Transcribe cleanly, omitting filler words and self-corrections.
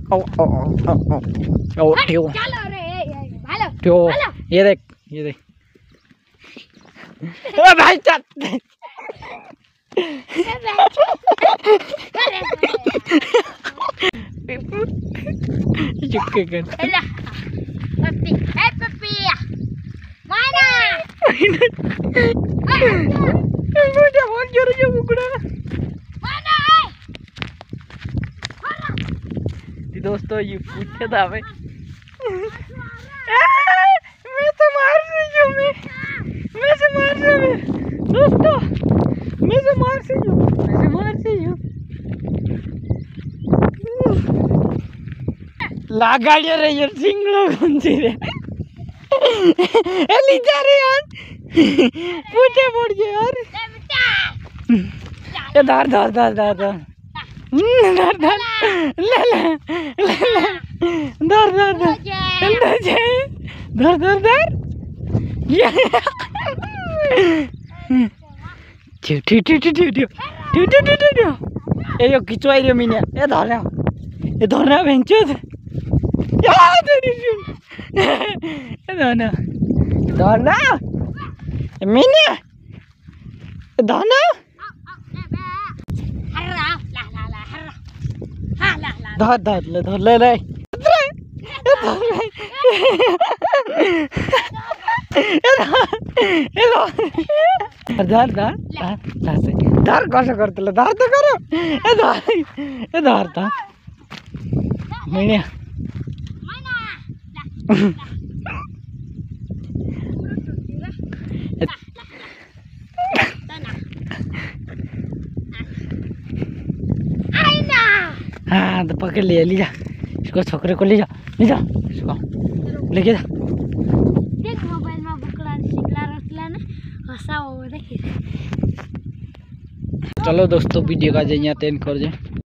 ओ ओ ओ ओ ओ ठेव ठेव। ये देख ओ भाई चल चुप कर बहुत जोर जो बुकड़ा दोस्तों ये पूछे था भाई मैं तो मार रही हूँ मैं से मार रही हूँ दोस्तों मैं से मार रही हूँ लागाड़िया रे यार सिंगलो गुंजी रे एली जा रे यार पूछे पड़ गए यार ये धर धर धर धर धर धर धर ले ले धर धर धर धर धर धर ये ठी ठी ठी ठी ठी ठी ठी ठी ये जो खिंचवाई रे मीने ये धरना भेंचोद यार तेरी ये धरना मीने धरना धर ले ले धर कसं करतलं धर तर कर धर महिन्या हाँ तो पकड़ लिया ले जा इसको छोकरे को ले जा इसको लेके जा देख मोबाइल में बुकला सिकला रखला ना हंसा हो देख। चलो दोस्तों वीडियो का यहाँ एंड कर जाए।